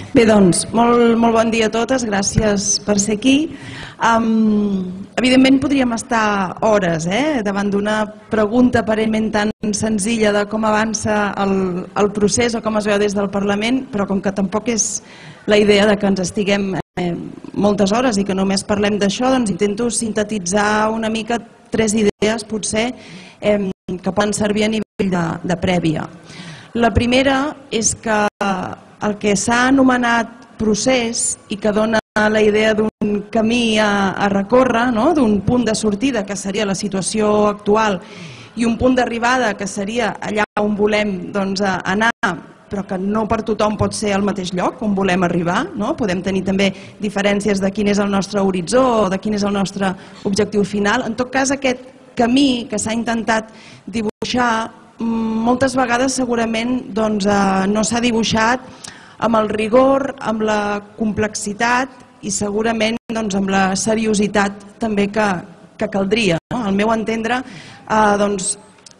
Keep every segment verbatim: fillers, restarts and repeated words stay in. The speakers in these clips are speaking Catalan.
Bé, doncs, molt, molt bon dia a totes, gràcies per ser aquí. Um, evidentment podríem estar hores eh, davant d'una pregunta aparentment tan senzilla de com avança el, el procés o com es veu des del Parlament, però com que tampoc és la idea de que ens estiguem eh, moltes hores i que només parlem d'això, doncs intento sintetitzar una mica tres idees potser eh, que poden servir a nivell de, de prèvia. La primera és que el que s'ha anomenat procés i que dona la idea d'un camí a, a recórrer, no? D'un punt de sortida que seria la situació actual i un punt d'arribada que seria allà on volem doncs, anar, però que no per tothom pot ser al mateix lloc on volem arribar, no? Podem tenir també diferències de quin és el nostre horitzó o de quin és el nostre objectiu final. En tot cas, aquest camí que s'ha intentat dibuixar moltes vegades segurament doncs, eh, no s'ha dibuixat amb el rigor, amb la complexitat i segurament doncs, amb la seriositat també que, que caldria. No? Al meu entendre, eh, doncs,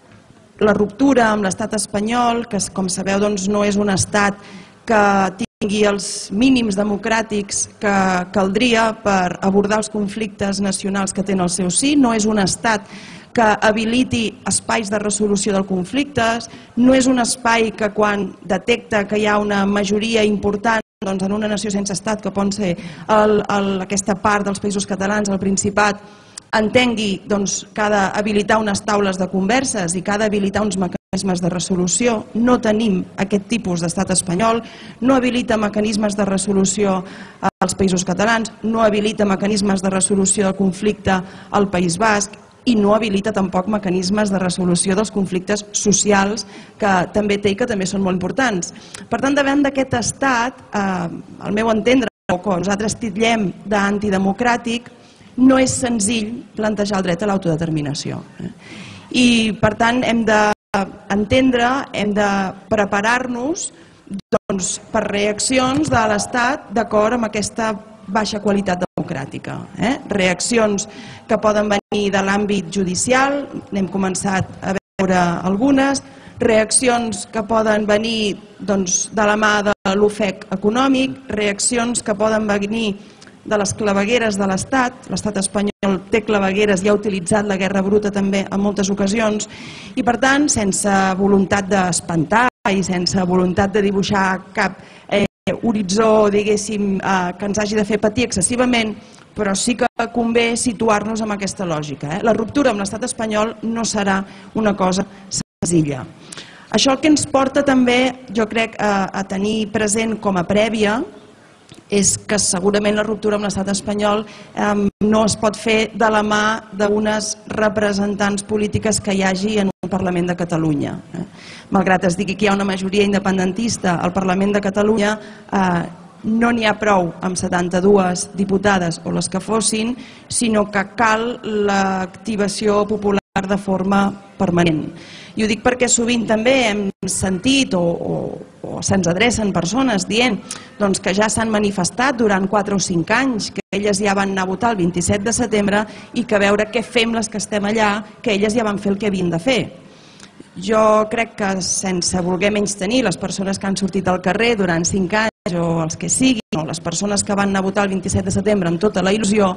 la ruptura amb l'estat espanyol, que com sabeu doncs, no és un estat que tingui els mínims democràtics que caldria per abordar els conflictes nacionals que té en el seu si, no és un estat que habiliti espais de resolució dels conflictes, no és un espai que quan detecta que hi ha una majoria important doncs, en una nació sense estat, que pot ser el, el, aquesta part dels països catalans, el Principat, entengui doncs, que ha d'habilitar unes taules de converses i que ha d'habilitar uns mecanismes de resolució. No tenim aquest tipus d'estat espanyol, no habilita mecanismes de resolució als països catalans, no habilita mecanismes de resolució del conflicte al País Basc, i no habilita tampoc mecanismes de resolució dels conflictes socials que també té i que també són molt importants. Per tant, davant d'aquest estat, eh, al meu entendre, o que nosaltres titllem d'antidemocràtic, no és senzill plantejar el dret a l'autodeterminació. I, per tant, hem d'entendre, hem de preparar-nos doncs, per reaccions de l'Estat d'acord amb aquesta baixa qualitat democràtica. Eh? Reaccions que poden venir de l'àmbit judicial, n'hem començat a veure algunes, reaccions que poden venir doncs, de la mà de l'ofec econòmic, reaccions que poden venir de les clavegueres de l'Estat. L'Estat espanyol té clavegueres i ha utilitzat la guerra bruta també en moltes ocasions i, per tant, sense voluntat d'espantar i sense voluntat de dibuixar cap eh, horitzó, diguéssim, eh, que ens hagi de fer patir excessivament, però sí que convé situar-nos en aquesta lògica. Eh? La ruptura amb l'estat espanyol no serà una cosa senzilla. Això el que ens porta també, jo crec, a, a tenir present com a prèvia és que segurament la ruptura amb l'estat espanyol eh, no es pot fer de la mà d'unes representants polítiques que hi hagi en un Parlament de Catalunya. Eh. Malgrat es digui que hi ha una majoria independentista al Parlament de Catalunya, eh, no n'hi ha prou amb setanta-dues diputades o les que fossin, sinó que cal l'activació popular de forma permanent. I ho dic perquè sovint també hem sentit o, o, o se'ns adrecen persones dient doncs, que ja s'han manifestat durant quatre o cinc anys, que elles ja van anar a votar el vint-i-set de setembre i que a veure què fem les que estem allà, que elles ja van fer el que havien de fer. Jo crec que sense voler menystenir les persones que han sortit al carrer durant cinc anys o els que siguin, o les persones que van anar a votar el vint-i-set de setembre amb tota la il·lusió,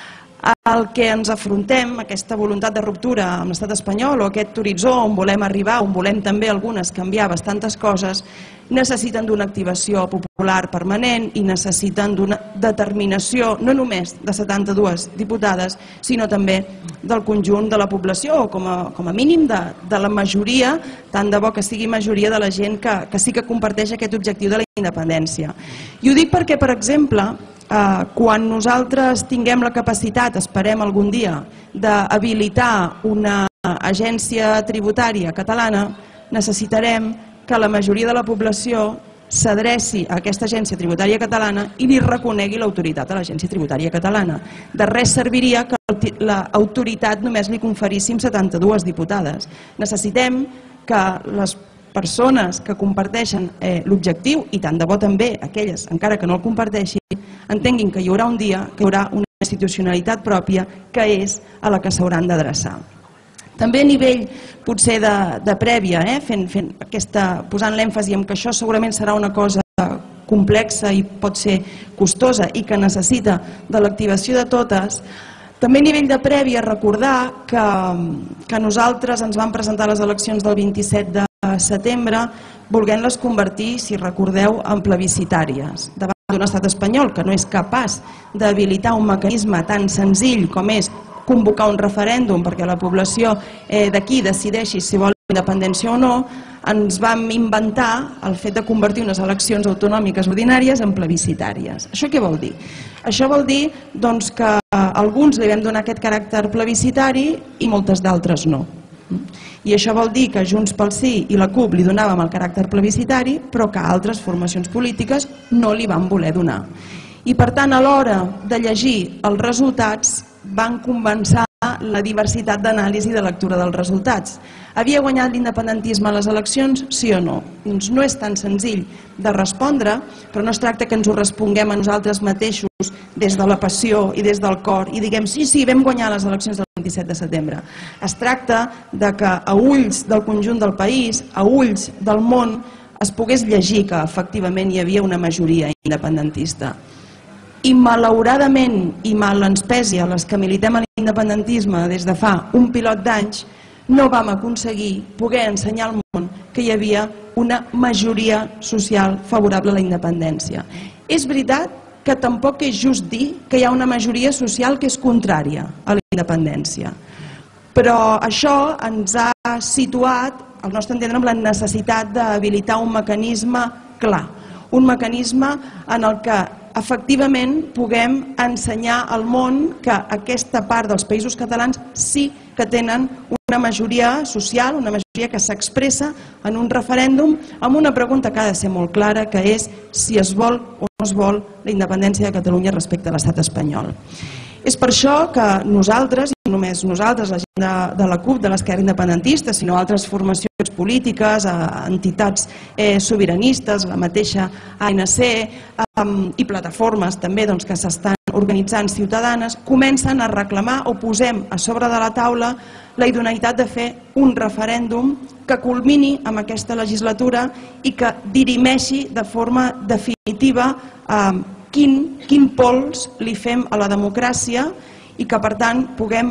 el que ens afrontem, aquesta voluntat de ruptura amb l'estat espanyol o aquest horitzó on volem arribar, on volem també algunes canviar bastantes coses, necessiten d'una activació popular permanent i necessiten d'una determinació no només de setanta-dues diputades, sinó també del conjunt de la població o com a, com a mínim de, de la majoria, tant de bo que sigui majoria de la gent que, que sí que comparteix aquest objectiu de la independència. I ho dic perquè, per exemple, Uh, quan nosaltres tinguem la capacitat, esperem algun dia, d'habilitar una agència tributària catalana, necessitarem que la majoria de la població s'adreci a aquesta agència tributària catalana i li reconegui l'autoritat a l'agència tributària catalana. De res serviria que l'autoritat només li conferíssim setanta-dues diputades. Necessitem que les persones que comparteixen eh, l'objectiu, i tant de bo també aquelles, encara que no el comparteixin, entenguin que hi haurà un dia que hi haurà una institucionalitat pròpia que és a la que s'hauran d'adreçar. També a nivell potser de, de prèvia, eh, fent, fent aquesta, posant l'èmfasi en que això segurament serà una cosa complexa i pot ser costosa i que necessita de l'activació de totes. També a nivell de prèvia recordar que, que nosaltres ens vam presentar a les eleccions del vint-i-set de setembre volent-les convertir, si recordeu, en plebiscitàries. Davant d'un estat espanyol que no és capaç d'habilitar un mecanisme tan senzill com és convocar un referèndum perquè la població d'aquí decideixi si vol independència o no, ens vam inventar el fet de convertir unes eleccions autonòmiques ordinàries en plebiscitàries. Això què vol dir? Això vol dir doncs, que a alguns li vam donar aquest caràcter plebiscitari i moltes d'altres no. I això vol dir que Junts pel Sí i la CUP li donàvem el caràcter plebiscitari, però que altres formacions polítiques no li van voler donar. I per tant, a l'hora de llegir els resultats, van començar la diversitat d'anàlisi i de lectura dels resultats. Havia guanyat l'independentisme a les eleccions, sí o no? Doncs no és tan senzill de respondre, però no es tracta que ens ho responguem a nosaltres mateixos des de la passió i des del cor i diguem sí, sí, vam guanyar les eleccions del vint-i-set de setembre. Es tracta de que a ulls del conjunt del país, a ulls del món, es pogués llegir que efectivament hi havia una majoria independentista. I malauradament, i mal ens pesi a les que militem a l'independentisme des de fa un pilot d'anys, no vam aconseguir poder ensenyar al món que hi havia una majoria social favorable a la independència. És veritat que tampoc és just dir que hi ha una majoria social que és contrària a la independència, però això ens ha situat, al nostre entendre, amb la necessitat d'habilitar un mecanisme clar, un mecanisme en el que efectivament puguem ensenyar al món que aquesta part dels països catalans sí que tenen una majoria social, una majoria que s'expressa en un referèndum amb una pregunta que ha de ser molt clara, que és si es vol o no es vol la independència de Catalunya respecte a l'estat espanyol. És per això que nosaltres, i no només nosaltres, la gent de, de la CUP, de l'esquerra independentista, sinó altres formacions polítiques, entitats eh, sobiranistes, la mateixa A N C eh, i plataformes també doncs, que s'estan organitzant ciutadanes, comencen a reclamar o posem a sobre de la taula la idoneïtat de fer un referèndum que culmini amb aquesta legislatura i que dirimeixi de forma definitiva eh, Quin, quin pols li fem a la democràcia i que, per tant, puguem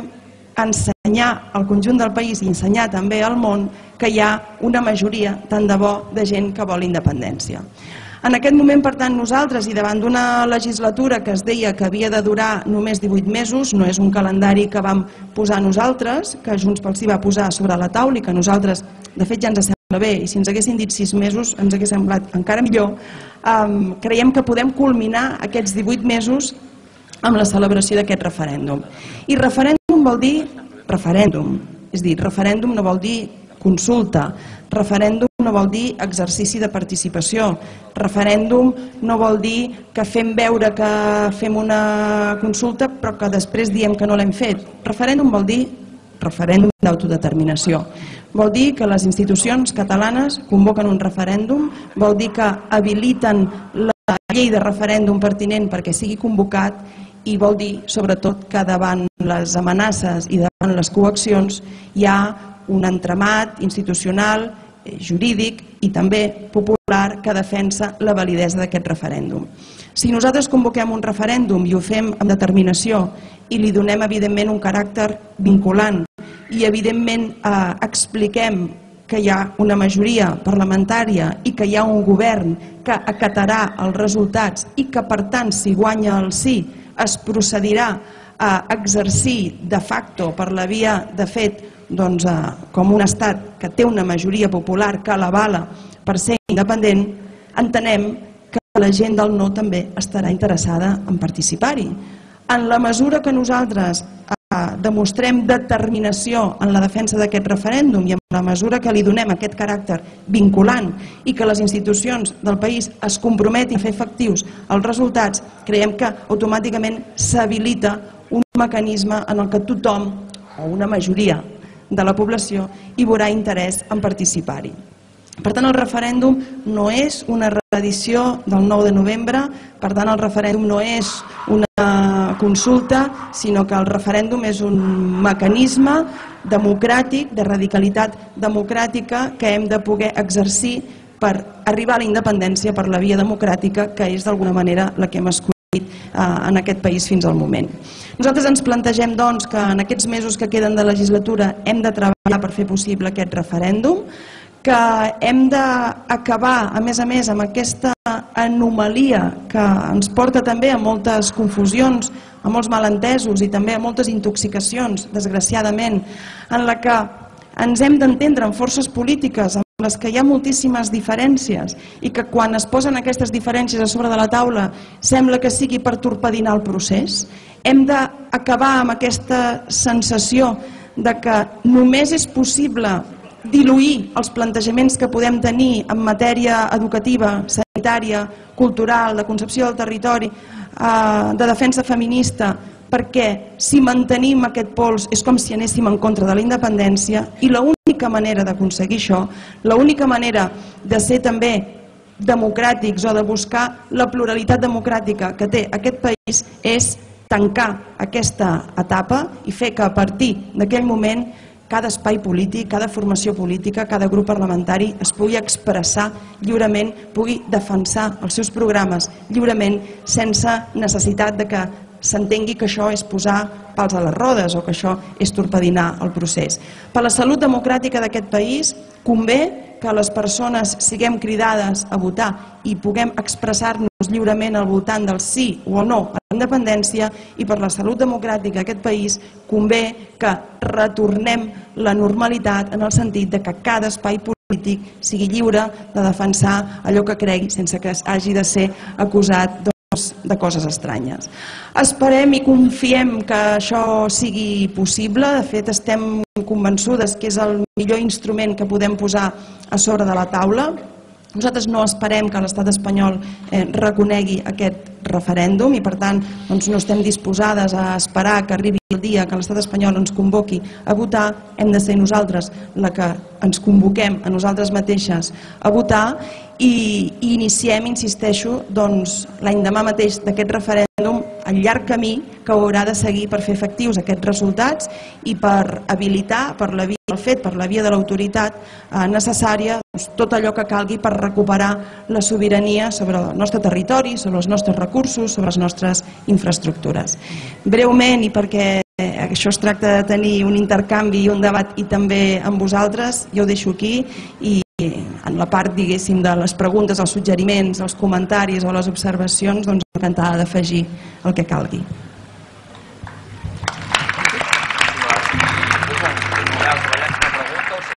ensenyar al conjunt del país i ensenyar també al món que hi ha una majoria, tant de bo, de gent que vol independència. En aquest moment, per tant, nosaltres, i davant d'una legislatura que es deia que havia de durar només divuit mesos, no és un calendari que vam posar nosaltres, que Junts pel Sí va posar sobre la taula i que nosaltres, de fet, ja ens sembla bé, i si ens haguessin dit sis mesos ens hagués semblat encara millor, um, creiem que podem culminar aquests divuit mesos amb la celebració d'aquest referèndum. I referèndum vol dir referèndum, és a dir, referèndum no vol dir consulta, referèndum no vol dir exercici de participació, referèndum no vol dir que fem veure que fem una consulta però que després diem que no l'hem fet. Referèndum vol dir referèndum d'autodeterminació. Vol dir que les institucions catalanes convoquen un referèndum, vol dir que habiliten la llei de referèndum pertinent perquè sigui convocat i vol dir, sobretot, que davant les amenaces i davant les coaccions hi ha un entramat institucional, jurídic i també popular que defensa la validesa d'aquest referèndum. Si nosaltres convoquem un referèndum i ho fem amb determinació i li donem, evidentment, un caràcter vinculant i, evidentment, eh, expliquem que hi ha una majoria parlamentària i que hi ha un govern que acatarà els resultats i que, per tant, si guanya el sí, es procedirà a exercir de facto per la via de fet doncs, eh, com un estat que té una majoria popular que l'avala per ser independent, entenem que la gent del no també estarà interessada en participar-hi. En la mesura que nosaltres eh, demostrem determinació en la defensa d'aquest referèndum i en la mesura que li donem aquest caràcter vinculant i que les institucions del país es comprometin a fer efectius els resultats, creiem que automàticament s'habilita un mecanisme en el que tothom, o una majoria de la població, hi veurà interès en participar-hi. Per tant, el referèndum no és una reedició del nou de novembre, per tant, el referèndum no és una consulta, sinó que el referèndum és un mecanisme democràtic, de radicalitat democràtica, que hem de poder exercir per arribar a la independència per la via democràtica, que és d'alguna manera la que hem escollit en aquest país fins al moment. Nosaltres ens plantegem doncs, que en aquests mesos que queden de legislatura hem de treballar per fer possible aquest referèndum, que hem d'acabar, a més a més, amb aquesta anomalia que ens porta també a moltes confusions, a molts malentesos i també a moltes intoxicacions, desgraciadament, en la que ens hem d'entendre en forces polítiques en les que hi ha moltíssimes diferències i que quan es posen aquestes diferències a sobre de la taula sembla que sigui per torpedinar el procés. Hem d'acabar amb aquesta sensació de que només és possible diluir els plantejaments que podem tenir en matèria educativa, sanitària, cultural, de concepció del territori, de defensa feminista, perquè si mantenim aquest pols és com si anéssim en contra de la independència i l'única manera d'aconseguir això, l'única manera de ser també democràtics o de buscar la pluralitat democràtica que té aquest país és tancar aquesta etapa i fer que a partir d'aquell moment cada espai polític, cada formació política, cada grup parlamentari es pugui expressar lliurement, pugui defensar els seus programes lliurement sense necessitat de que s'entengui que això és posar pals a les rodes o que això és torpedinar el procés. Per la salut democràtica d'aquest país convé que les persones siguem cridades a votar i puguem expressar-nos lliurement al voltant del sí o no a la independència, i per la salut democràtica d'aquest país convé que retornem la normalitat en el sentit de que cada espai polític sigui lliure de defensar allò que cregui sense que hagi de ser acusat de coses estranyes. Esperem i confiem que això sigui possible. De fet, estem convençudes que és el millor instrument que podem posar a sobre de la taula. Nosaltres no esperem que l'estat espanyol reconegui aquest referèndum i, per tant, no estem disposades a esperar que arribi el dia que l'estat espanyol ens convoqui a votar. Hem de ser nosaltres la que ens convoquem a nosaltres mateixes a votar i iniciem, insisteixo, l'endemà mateix d'aquest referèndum el llarg camí que haurà de seguir per fer efectius aquests resultats i per habilitar per la via del fet, per la via de l'autoritat necessària, tot allò que calgui per recuperar la sobirania sobre el nostre territori, sobre els nostres recursos, sobre les nostres infraestructures. Breument, i perquè això es tracta de tenir un intercanvi i un debat i també amb vosaltres, jo ho deixo aquí i en la part, diguéssim, de les preguntes, els suggeriments, els comentaris o les observacions, doncs encantada d'afegir el que calgui.